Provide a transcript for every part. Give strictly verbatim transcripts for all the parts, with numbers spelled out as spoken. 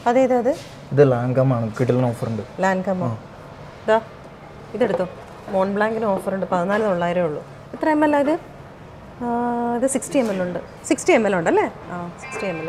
അതേത് അത് ഇത് ലാൻകമാണ് കിടിലൻ ഓഫർ ഉണ്ട്. ലാൻകമോ ഇതാ ഇതെടുത്തോ. മോൺ ബ്ലാങ്കിന് ഓഫർ ഉണ്ട്, പതിനാല് തൊള്ളായിരമേ ഉള്ളൂ. എത്ര എം എൽ ഇത്? ഇത് സിക്സ്റ്റി എം എൽ ഉണ്ട്. സിക്സ്റ്റി എം എൽ ഉണ്ടല്ലേ? ആ സിക്സ്റ്റി എം എൽ.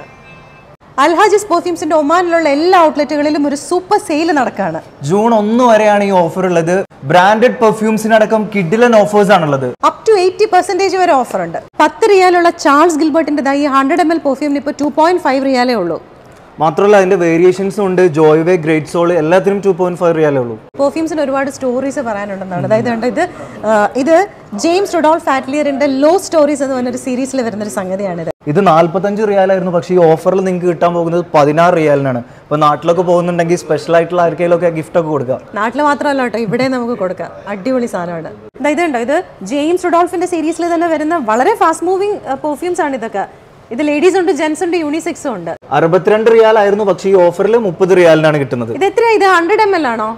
അൽഹാജിസ് പെർഫ്യൂംസിന്റെ ഒമാനിലുള്ള എല്ലാ ഔട്ട്ലെറ്റുകളിലും ഒരു സൂപ്പർ സെയിൽ നടക്കുകയാണ്. ജൂൺ ഒന്ന് വരെയാണ് ഈ ഓഫർ ഉള്ളത്. ബ്രാൻഡഡ് പെർഫ്യൂംസിനടക്കം കിഡിലൻ ഓഫേഴ്സ് ആണുള്ളത്. അപ് ടു എയ്റ്റി പെർസെന്റേജ് വരെ ഓഫർ ഉണ്ട്. പത്ത് റിയാലുള്ള ചാൾസ് ഗിൽബർട്ടിന്റെ ഈ ഹൺഡ്രഡ് എം എൽ പെർഫ്യൂമിന് ഇപ്പോൾ ടു പോയിന്റ് ഫൈവ് റിയാലേ ഉള്ളൂ. മാത്രമല്ല അതിന്റെ വേരിയേഷൻസും ഉണ്ട്. ജോയ്വേ, ഗ്രേറ്റ് സോൾ എല്ലാത്തിനും ടു പോയിന്റ് ഫൈവ് റിയാലേ ഉള്ളൂ. പെർഫ്യൂംസിന് ഒരുപാട് സ്റ്റോറീസ് പറയാനുണ്ടെന്നാണ്. അതായത് കണ്ട ഇത് ഇത് ജെയിംസ് റുഡോൾഫ് ആറ്റ്ലിയറിന്റെ ലോ സ്റ്റോറീസ് എന്ന് പറഞ്ഞൊരു സീരീസിൽ വരുന്നൊരു സംഗതിയാണിത്. ഇത് നാല്പത്തഞ്ച് റിയാലായിരുന്നു, പക്ഷേ ഈ ഓഫറിൽ നിങ്ങൾക്ക് കിട്ടാൻ പോകുന്നത് പതിനാറ് റിയാലിനാണ്. ഇപ്പൊ നാട്ടിലൊക്കെ പോകുന്നുണ്ടെങ്കിൽ സ്പെഷ്യൽ ആയിട്ടുള്ള ആർക്കെങ്കിലൊക്കെ ഗിഫ്റ്റ് ഒക്കെ കൊടുക്കാം. നാട്ടിൽ മാത്രമല്ല കേട്ടോ, ഇവിടെ നമുക്ക് കൊടുക്കാം. അടിപൊളി സാധനമാണ്. ഇതുണ്ടോ, ഇത് ജെയിംസ് റുഡോൾഫിന്റെ സീരീസിൽ തന്നെ വരുന്ന വളരെ ഫാസ്റ്റ് മൂവിങ് പെർഫ്യൂംസ് ആണ് ഇതൊക്കെ. ഇത് ലേഡീസ് ഉണ്ട്, ജെന്റ്സ് ഉണ്ട്, യൂണിസെക്സും ഉണ്ട്. അറുപത്തിരണ്ട് റിയാലായിരുന്നു, പക്ഷേ ഈ ഓഫറിൽ മുപ്പത് റിയാലിനാണ് കിട്ടുന്നത്. ഇത് എത്ര? ഇത് ഹൺഡ്രഡ് എം എൽ ആണോ?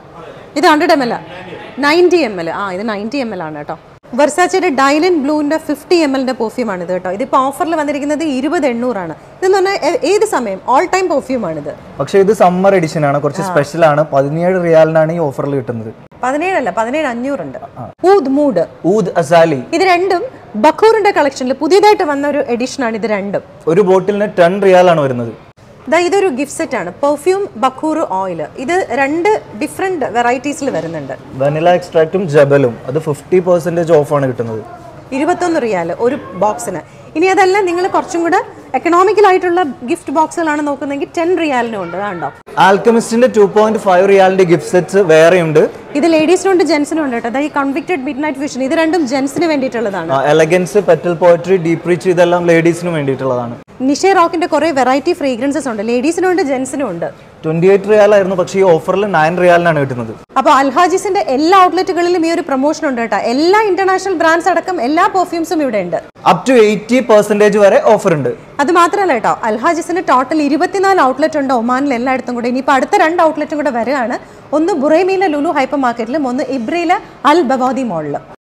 ഇത് hundred M L ninety M L. ആ ഇത് നയൻറ്റി എം എൽ ആണ് കേട്ടോ. വെർസാച്ചയുടെ ഡൈലൻ ബ്ലൂവിന്റെ ഫിഫ്റ്റി എം എല്ലിന്റെ പെർഫ്യൂം ആണ് ഇത് കേട്ടോ. ഇതിപ്പോൾ ഓഫറിൽ വന്നിരിക്കുന്നത് ഇരുപത് എണ്ണൂറാണ്. ഇതെന്ന് പറഞ്ഞാൽ ഏത് സമയം ഓൾ ടൈം പെർഫ്യൂം ആണിത്. പക്ഷേ ഇത് സമ്മർ എഡിഷൻ ആണ്, കുറച്ച് സ്പെഷ്യൽ ആണ്. പതിനേഴ് റിയാലിനാണ് ഈ ഓഫറിൽ കിട്ടുന്നത്. പതിനേഴല്ല, പതിനേഴ് അഞ്ഞൂറുണ്ട്. ഊദ് മൂഡ്, ഊദ് അസാലി, ഇത് രണ്ടും ബഖൂറിന്റെ കളക്ഷനിൽ പുതിയതായിട്ട് വന്ന ഒരു എഡിഷൻ ആണ്. ഇത് രണ്ടും ഒരു ബോട്ടിലിന് ടെൻ റിയാലാണ് വരുന്നത്. ഇതൊരു ഗിഫ്റ്റ് സെറ്റ് ആണ്. പെർഫ്യൂം ബഖൂർ ഓയിൽ. ഇത് രണ്ട് ഡിഫറെന്റ് വെറൈറ്റീസിൽ വരുന്നുണ്ട്. വനില എക്സ്ട്രാക്റ്റും ജബലും. അത് ഫിഫ്റ്റി പെർസെന്റേജ് ഓഫാണ് കിട്ടുന്നത്. ഇരുപത്തൊന്ന് റിയാൽ ഒരു ബോക്സിന്. ഇനി അതല്ല നിങ്ങൾ കുറച്ചും കൂടെ എക്കണോമിക്കൽ ആയിട്ടുള്ള ഗിഫ്റ്റ് ബോക്സുകളാണ് നോക്കുന്നതെങ്കിൽ ടെൻ റിയാലിനും ഉണ്ട്. കണ്ടോ, ആൽക്കമിസ്റ്റിന്റെ ടു പോയിന്റ് ഫൈവ് റിയാലിന്റെ ഗിഫ്റ്റ് സെറ്റ്സ് വേറെയുണ്ട്. ഇത് ലേഡീസിനും ഉണ്ട്, ജെന്റ്സിനും ഉണ്ട് കേട്ടോ. ഈ കൺവിക്റ്റഡ് മിഡ് നൈറ്റ് വിഷൻ, ഇത് രണ്ടും ജെന്റ്സിന് വേണ്ടിയിട്ടുള്ളതാണ്. Elegance, petal poetry, deep rich ഇതെല്ലാം ലേഡീസിന് വേണ്ടിയിട്ടുള്ളതാണ്. നിഷേ റോക്കിന്റെ കുറെ വെറൈറ്റി ഫ്രേഗ്രൻസസ് ഉണ്ട്, ലേഡീസിനും ഉണ്ട്, ജെന്റ്സിനും ഉണ്ട്. ട്വന്റി എയ്റ്റ് റിയാലായിരുന്നു, പക്ഷേ ഈ ഓഫറിൽ നയൻ റിയാലിനാണ് കിട്ടുന്നത്. അപ്പോൾ അൽഹാജിസിന്റെ എല്ലാ ഔട്ട്ലെറ്റുകളിലും ഈ ഒരു പ്രൊമോഷൻ ഉണ്ട് കേട്ടോ. എല്ലാ ഇന്റർനാഷണൽ ബ്രാൻഡ്സ് അടക്കം എല്ലാ പെർഫ്യൂംസും ഇവിടെ ഉണ്ട്. അപ് ടു എയ്റ്റി പെർസെന്റേജ് വരെ ഓഫർ ഉണ്ട്. അത് മാത്രമല്ല കേട്ടോ, അൽഹാജിസിന് ടോട്ടൽ ഇരുപത്തിനാല് ഔട്ട്ലെറ്റ് ഉണ്ട് ഒമാനിൽ എല്ലായിടത്തും കൂടെ. ഇനിയിപ്പോൾ അടുത്ത രണ്ട് ഔട്ട്ലെറ്റും കൂടെ വരികയാണ്. ഒന്ന് ബുറൈമിയിലെ ലുലു ഹൈപ്പർ മാർക്കറ്റിലും ഒന്ന് ഇബ്രയിലെ അൽ ബവാദി മോളിലും.